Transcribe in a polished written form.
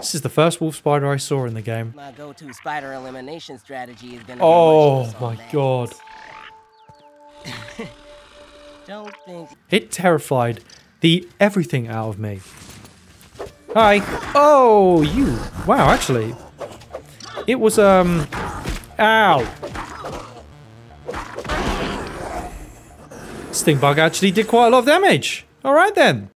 This is the first wolf spider I saw in the game. My go-to spider elimination strategy is gonna Oh my god. Don't think It terrified the everything out of me. Hi. Oh, you. Wow, actually. It was, Ow. Sting bug actually did quite a lot of damage. Alright then.